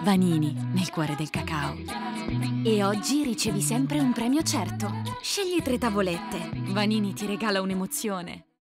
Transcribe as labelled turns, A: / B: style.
A: Vanini, nel cuore del cacao.
B: E oggi ricevi sempre un premio certo. Scegli 3 tavolette.
A: Vanini ti regala un'emozione.